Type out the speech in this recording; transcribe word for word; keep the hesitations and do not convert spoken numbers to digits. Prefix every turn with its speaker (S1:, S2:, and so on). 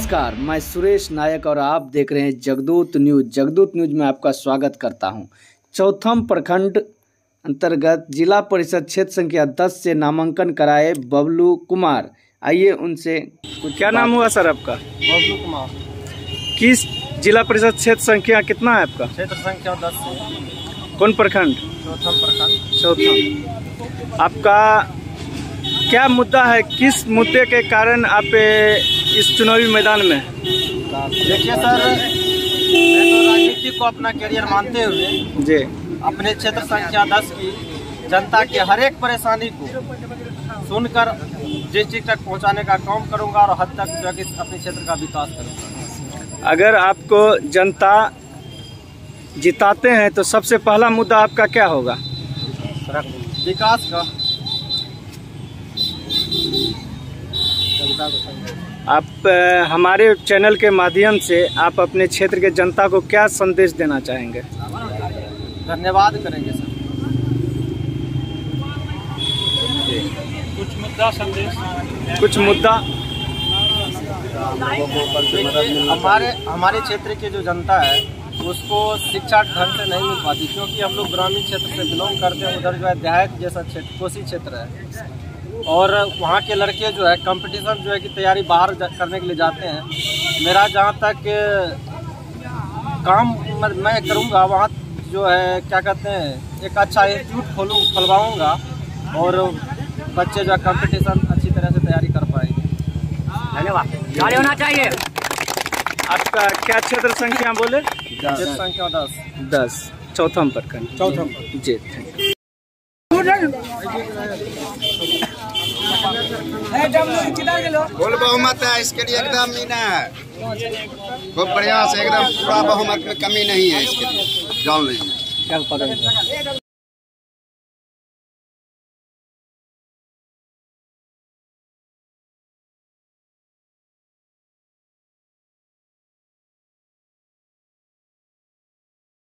S1: नमस्कार, मैं सुरेश नायक और आप देख रहे हैं जगदूत न्यूज। जगदूत न्यूज में आपका स्वागत करता हूं। चौथम प्रखंड अंतर्गत जिला परिषद क्षेत्र संख्या दस से नामांकन कराए बबलू कुमार। आइए उनसे। क्या नाम हुआ सर आपका?
S2: बबलू कुमार।
S1: किस जिला परिषद क्षेत्र संख्या कितना है आपका?
S2: क्षेत्र संख्या दस से।
S1: कौन प्रखंड?
S2: चौथम प्रखंड।
S1: चौथम। आपका क्या मुद्दा है? किस मुद्दे के कारण आप इस चुनावी मैदान में?
S2: देखिए सर, मैं तो राजनीति को अपना करियर मानते हुए
S1: जी
S2: अपने क्षेत्र संख्या दस की जनता की हर एक परेशानी को सुनकर डिस्ट्रिक्ट तक पहुंचाने का काम करूंगा और हद तक जो कि अपने क्षेत्र का विकास करूंगा।
S1: अगर आपको जनता जिताते हैं तो सबसे पहला मुद्दा आपका क्या होगा?
S2: विकास का।
S1: आप आ, हमारे चैनल के माध्यम से आप अपने क्षेत्र के जनता को क्या संदेश देना चाहेंगे?
S2: धन्यवाद करेंगे सर। कुछ मुद्दा संदेश
S1: कुछ मुद्दा
S2: हमारे हमारे क्षेत्र की जो जनता है उसको शिक्षा ढंग से नहीं मिल पाती, क्योंकि हम लोग ग्रामीण क्षेत्र से बिलोंग करते हैं। उधर जो है देहात जैसा क्षेत्र, कोसी क्षेत्र है, और वहाँ के लड़के जो है कंपटीशन जो है कि तैयारी बाहर करने के लिए जाते हैं। मेरा जहाँ तक काम मैं करूँगा वहाँ जो है क्या कहते हैं एक अच्छा इंस्टीट्यूट खोलूँ खुलवाऊँगा और बच्चे जो है कंपटीशन अच्छी तरह से तैयारी कर पाएंगे।
S3: धन्यवाद। जारी होना चाहिए।
S1: आपका क्या क्षेत्र संख्या बोले?
S2: क्षेत्र संख्या दस।
S1: दस चौथम प्रखंड।
S2: चौथम
S1: जी
S4: फुल बहुमत है इसके लिए, एकदम मीना है, खूब बढ़िया से, एकदम पूरा बहुमत में कमी नहीं है इसके लिए, जान लीजिए।